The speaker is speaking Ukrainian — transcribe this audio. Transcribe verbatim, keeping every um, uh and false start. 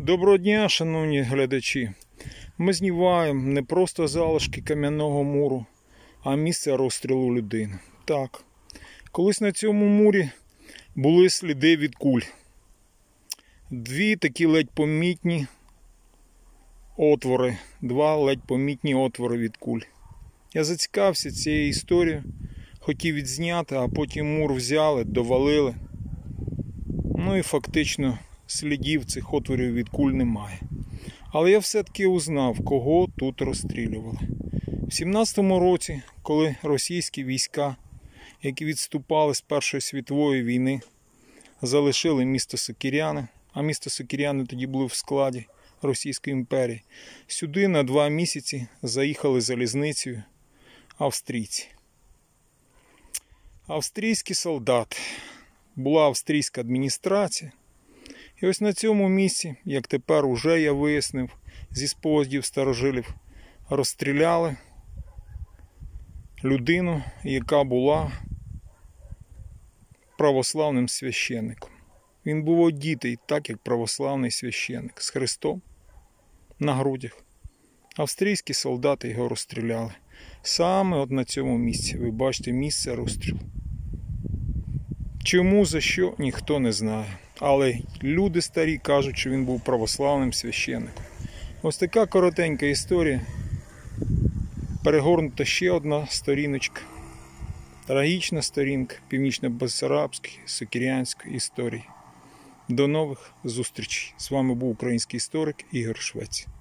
Доброго дня, шановні глядачі. Ми знімаємо не просто залишки кам'яного муру, а місце розстрілу людини. Так, колись на цьому мурі були сліди від куль. Дві такі ледь помітні отвори, два ледь помітні отвори від куль. Я зацікавився цією історією, хотів відзняти, а потім мур взяли, довалили. Ну і фактично слідів цих отворів від куль немає. Але я все-таки узнав, кого тут розстрілювали. В сімнадцятому році, коли російські війська, які відступали з Першої світової війни, залишили місто Сокиряни, а місто Сокиряни тоді було в складі Російської імперії, сюди на два місяці заїхали залізницею австрійці. Австрійські солдати. Була австрійська адміністрація. І ось на цьому місці, як тепер уже я вияснив, зі сповідів старожилів, розстріляли людину, яка була православним священником. Він був одітий так, як православний священник, з хрестом на грудях. Австрійські солдати його розстріляли. Саме от на цьому місці. Ви бачите місце розстрілу. Чому, за що, ніхто не знає. Але люди старі кажуть, що він був православним священником. Ось така коротенька історія. Перегорнута ще одна сторіночка. Трагічна сторінка північно-бессарабської, сокирянської історії. До нових зустрічей. З вами був український історик Ігор Швець.